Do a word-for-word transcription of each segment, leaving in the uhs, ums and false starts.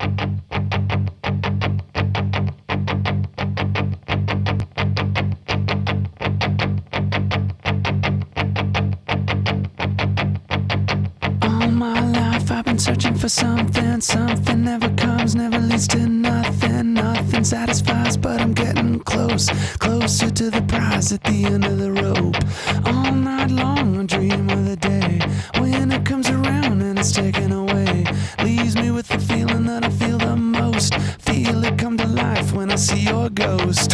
Searching for something, something never comes, never leads to nothing. Nothing satisfies, but I'm getting close, closer to the prize at the end of the rope. All night long I dream of the day when it comes around and it's taken away. Leaves me with the feeling that I feel the most. Feel it come to life when I see your ghost.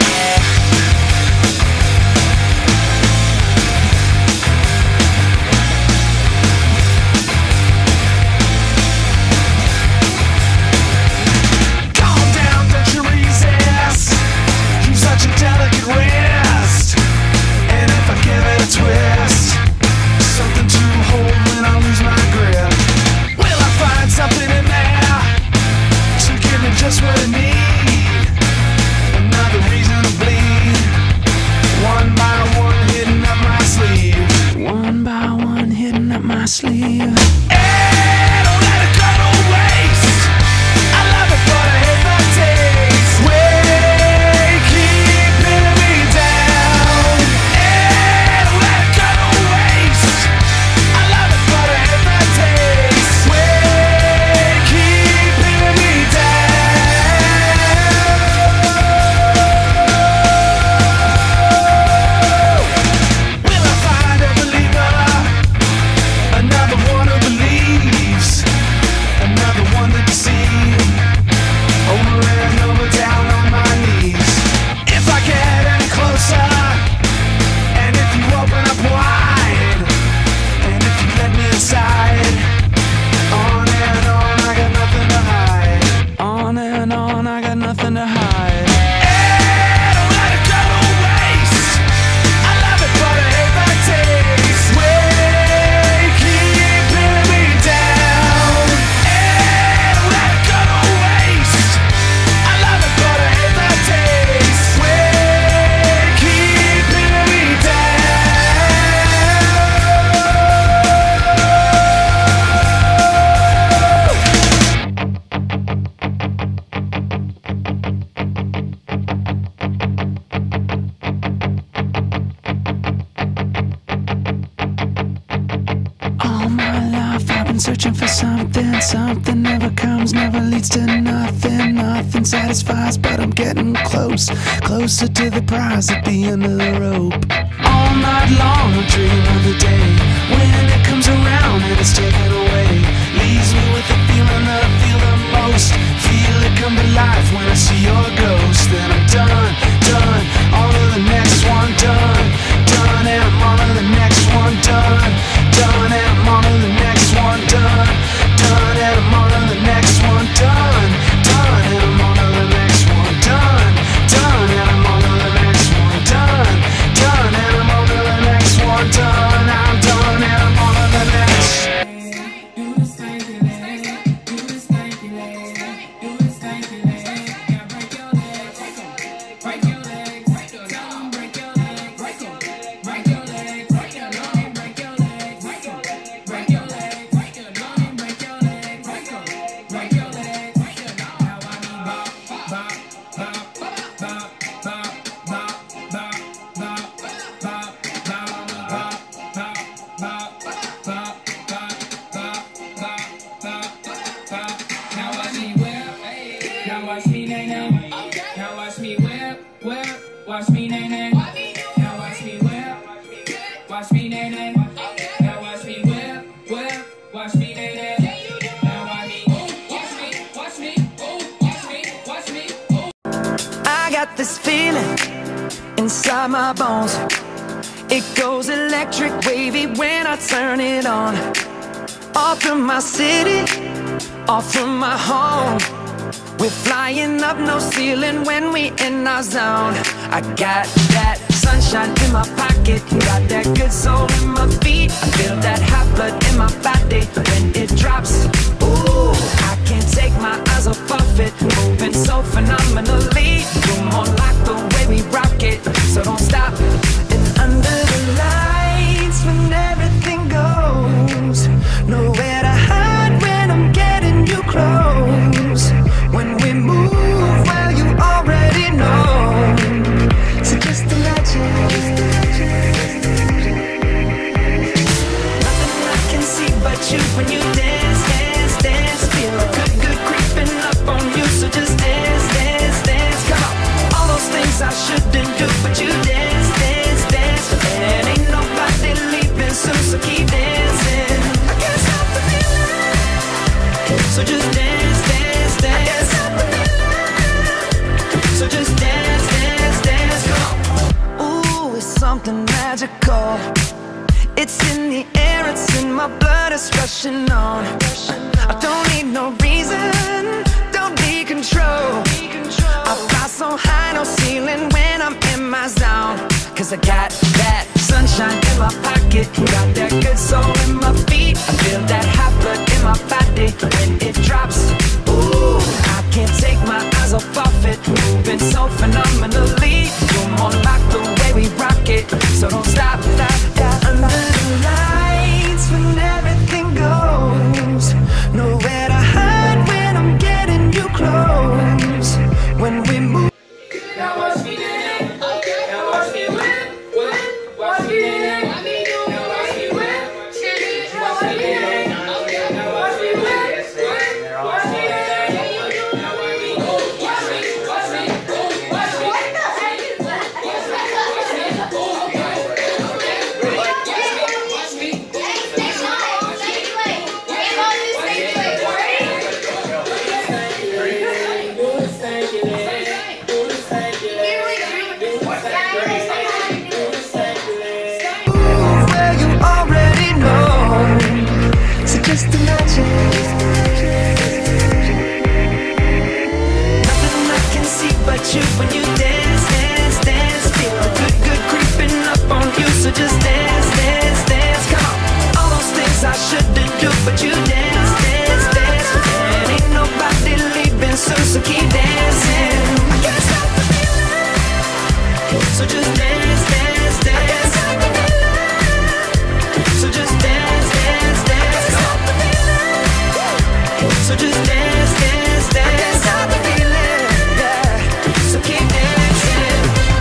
Just what I need, another reason to bleed. One by one hitting up my sleeve. One by one hitting up my sleeve. Hey, don't let it go to waste. I love it but I hate the taste. Way keeping me down. Hey, don't let it go to waste. I love it but I hate the taste. Way keeping me down. Searching for something, something never comes, never leads to nothing. Nothing satisfies, but I'm getting close, closer to the prize at the end of the rope. All night long I dream of the day when it comes around and it's taken away. Leaves me with the feeling that I feel the most. Feel it come to life when I see your ghost. Then I'm done, done, on to the next one. Done, done, and I'm on to the next one. Done, done, and I'm on to the next one. Done, done, and I'm on to the next one. Done, done, and I'm on to the next one. Done, done, and I'm on to the next one. Done, done, and I'm on to the next one. Done, I'm done, and I'm on to the next. Watch me, nay, nay. Now watch me whip. Watch me, nay, nay. Now watch me whip, whip. Watch me, nay, nay. Now watch me, watch me, watch me, watch me, watch me. I got this feeling inside my bones. It goes electric wavy when I turn it on. Off from my city, off from my home. We're flying up, no ceiling when we in our zone. I got that sunshine in my pocket, got that good soul in my feet. I feel that hot blood in my body when it drops. Ooh, I can't take my eyes off of it, moving so phenomenally. You're more like the way we rock it, so don't stop. And under the lights when everything goes, nowhere to hide when I'm getting you close. magical. It's in the air, it's in my blood, it's rushing on. I don't need no reason, don't need control. I fly so high, no ceiling when I'm in my zone. Cause I got that sunshine in my pocket, got that good soul in my feet. I feel that hot blood in my body when it drops. Ooh, I can't take my eyes off of it, moving so phenomenally. You're more like the way we rock it, so don't stop, stop, stop. Under the lights when everything goes, nowhere to hide when I'm getting you close. When we move. Now watch me dance. Now watch me whip, whip. Watch me dance. Now watch me whip. Watch me dance. Now watch me whip, whip. Watch me dance. Now watch me, watch me, watch me, watch me. What the heck is that? Watch me, watch me, watch me. Hey, stay quiet, stay quiet. Get on this stage, Where you already know, so just imagine. Nothing I can see but you when you dance, dance, dance. Feel the good, good creeping up on you, so just dance, dance, dance. Come on, all those things I shouldn't do, but you dance, dance, dance. And ain't nobody leaving soon, so keep dancing. I can't stop the feeling, so just dance, dance, dance. So just dance, dance, dance. Stop the feeling. So just dance, dance, dance. Stop the feeling, yeah. So keep dancing.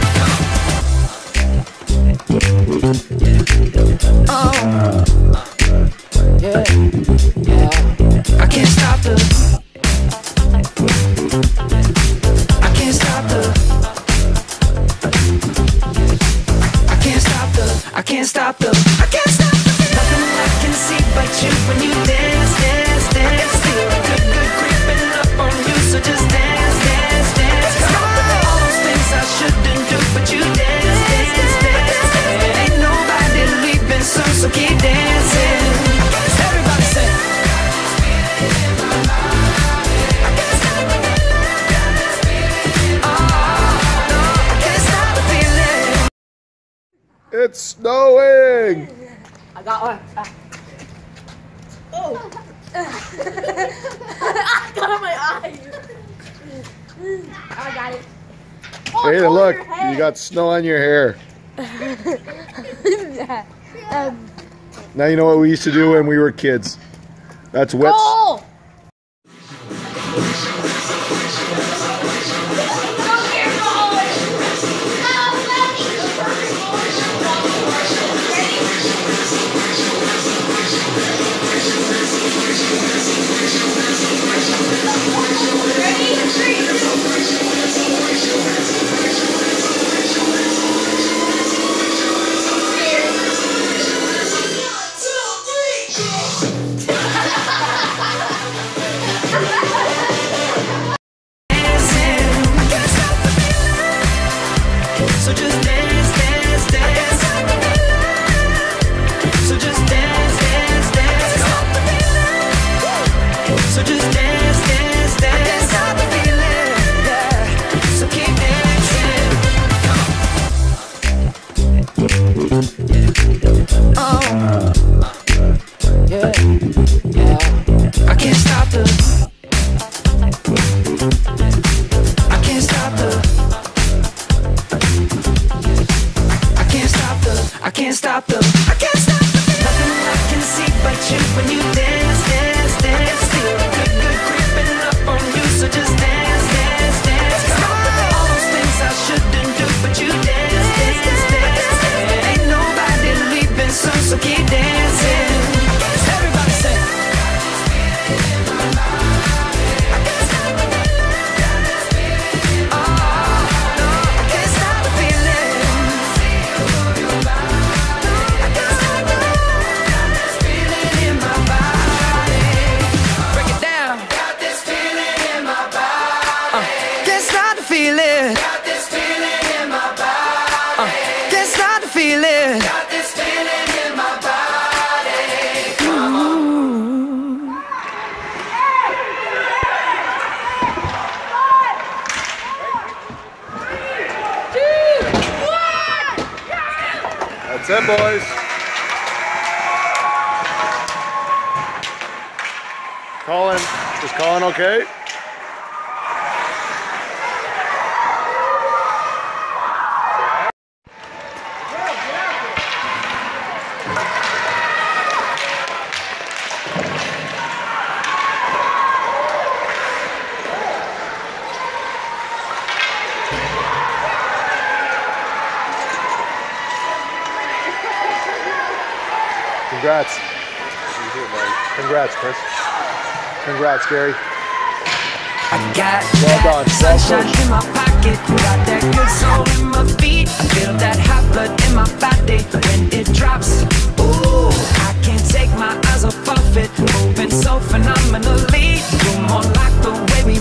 Oh, yeah, yeah. I can't stop the. I can't stop the. I can't stop the. I can't stop the. I can't stop the. Nothing I can see but you when you dance, dance, dance. Feel the good, good creeping up on you, so just dance, dance, dance. Come on, all those things I shouldn't do, but you dance, dance, dance. And ain't nobody leaving soon, so keep dancing. Everybody say. It's snowing! I got one. Ah. Oh! I got it in my eye. I got it. Oh, Hey, it's on look, your head. you got snow on your hair. Yeah. Um, Now you know what we used to do when we were kids. That's wet. oh! So just dance, dance, dance. So just dance, dance, dance. So just dance, dance, dance. Stop the feeling, yeah. So keep dancing. Oh, yeah, yeah. I can't stop the. I can't stop the. I can't stop the, I can't stop the. Nothing I can see but you when you dance, dance, dance. Feel the good, good creeping up on you, so just dance, dance, dance. Come on, all those things I shouldn't do, but you dance, dance, dance. And ain't nobody leaving soon, so keep dancing. Everybody say. I can't stop the feeling. That's it, boys. Colin, is Colin okay? Congrats. Congrats, Chris. Congrats, Gary. I got Well that done. sunshine Well in my pocket, got that good soul in my feet. I feel that hot blood in my body when it drops. Ooh, I can't take my eyes off of it, moving so phenomenally. You're more like the way we